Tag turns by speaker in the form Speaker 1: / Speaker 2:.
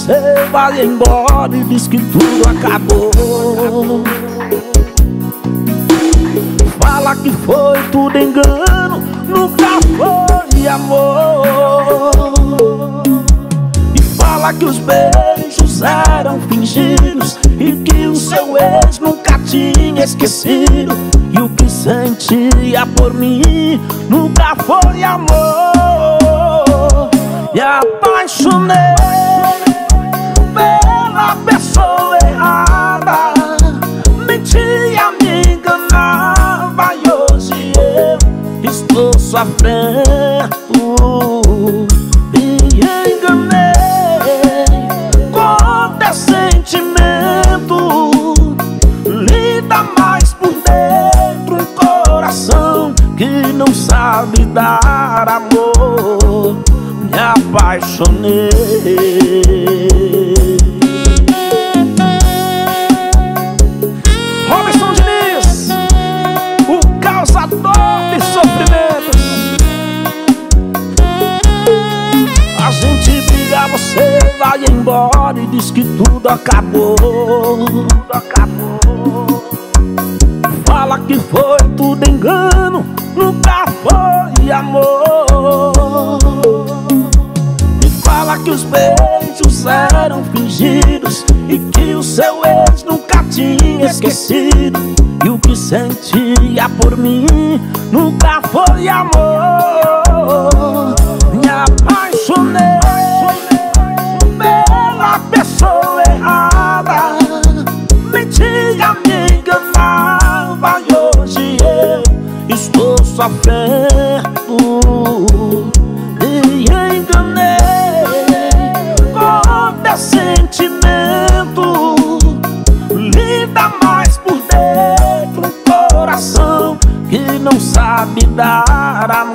Speaker 1: você vai embora e diz que tudo acabou. Fala que foi tudo engano, nunca foi amor. E fala que os beijos eram fingidos e que o seu ex nunca tinha esquecido. E o que sentia por mim nunca foi amor. Me apaixonei pela pessoa errada, mentia, me enganava, e hoje eu estou sofrendo. Me enganei com teu sentimento, lida mais por dentro, um coração que não sabe dar amor. Me apaixonei. Robson Diniz, o causador de sofrimentos. A gente briga, você vai embora e diz que tudo acabou. Fala que foi tudo engano, nunca foi amor. Fala que os beijos eram fingidos e que o seu ex nunca tinha esquecido. E o que sentia por mim nunca foi amor. Me apaixonei pela pessoa errada, mentia, me enganava, e hoje eu estou sofrendo. Me enganei com teu sentimento, lida mais por dentro, um coração que não sabe dar amor.